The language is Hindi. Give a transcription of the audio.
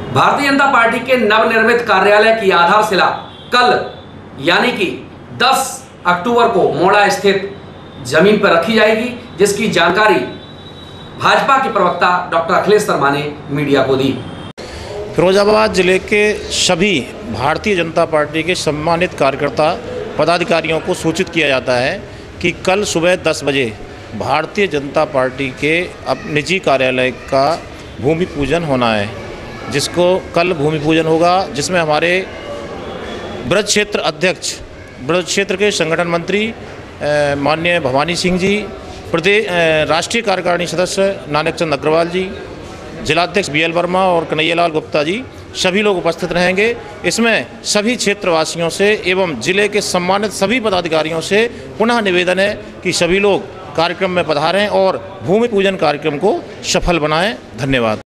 भारतीय जनता पार्टी के नवनिर्मित कार्यालय की आधारशिला कल यानी कि 10 अक्टूबर को मोड़ा स्थित जमीन पर रखी जाएगी, जिसकी जानकारी भाजपा के प्रवक्ता डॉक्टर अखिलेश शर्मा ने मीडिया को दी। फिरोजाबाद जिले के सभी भारतीय जनता पार्टी के सम्मानित कार्यकर्ता पदाधिकारियों को सूचित किया जाता है कि कल सुबह 10 बजे भारतीय जनता पार्टी के निजी कार्यालय का भूमि पूजन होना है, जिसको कल भूमि पूजन होगा, जिसमें हमारे ब्रज क्षेत्र अध्यक्ष, ब्रज क्षेत्र के संगठन मंत्री माननीय भवानी सिंह जी, राष्ट्रीय कार्यकारिणी सदस्य नानक चंद अग्रवाल जी, जिलाध्यक्ष BL वर्मा और कन्हैयालाल गुप्ता जी सभी लोग उपस्थित रहेंगे। इसमें सभी क्षेत्रवासियों से एवं जिले के सम्मानित सभी पदाधिकारियों से पुनः निवेदन है कि सभी लोग कार्यक्रम में पधारें और भूमि पूजन कार्यक्रम को सफल बनाएं। धन्यवाद।